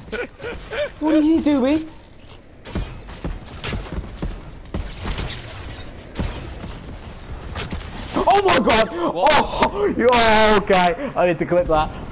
What is he doing? Oh my god! What? Oh, okay. I need to clip that.